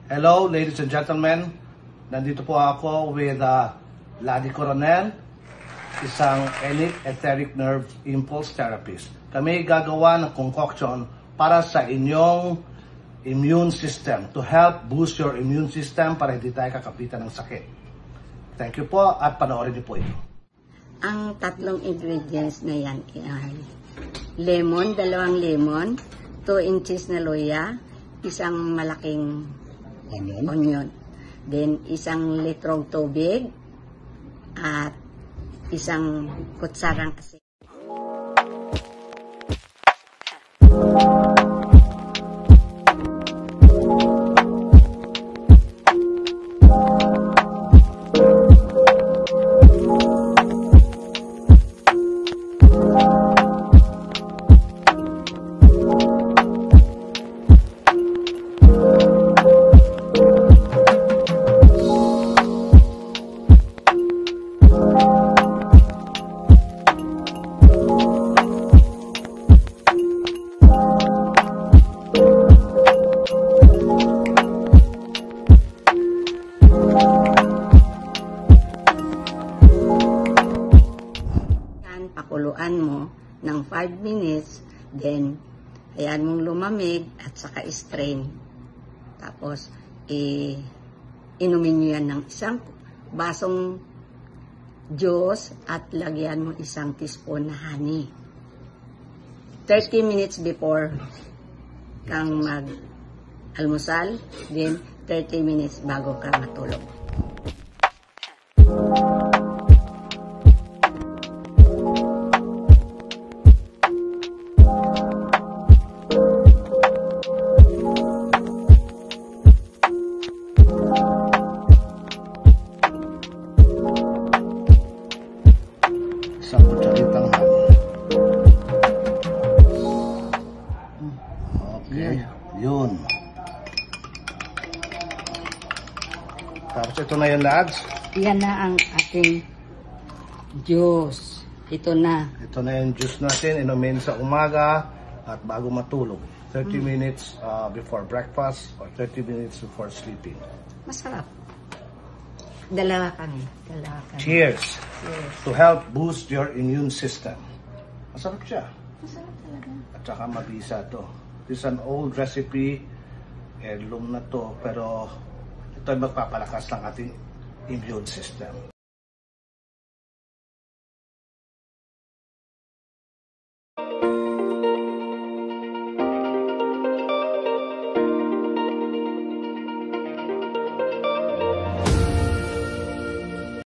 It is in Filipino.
Hello, ladies and gentlemen. Nandito po ako with Lady Coronel, isang elite etheric nerve impulse therapist. Kami gagawa ng concoction para sa inyong immune system, to help boost your immune system para hindi tayo kakapitan ng sakit. Thank you po at panoorin niyo po ito. Ang tatlong ingredients na yan ay lemon, 2 lemon, 2 inches na luya, isang malaking onion. Then, 1 litrong tubig at 1 kutsarang asin. Pakuluan mo ng 5 minutes, then ayan mong lumamig at saka strain. Tapos inumin nyo yan ng 1 basong juice at lagyan mo 1 teaspoon na honey. 30 minutes before kang mag-almusal, then 30 minutes bago ka matulog. Isang kutsaritang honey. Okay, yun. Tapos ito na yung lads. Yan na ang ating juice. Ito na. Ito na yung juice natin. Inumin sa umaga at bago matulog. 30 minutes before breakfast or 30 minutes before sleeping. Masarap. Dalawa kami. Cheers! Cheers. To help boost your immune system. Masarap siya. Masarap talaga. At saka mabisa to. This is an old recipe. Heirloom na to. Pero ito ay magpapalakas ng ating immune system.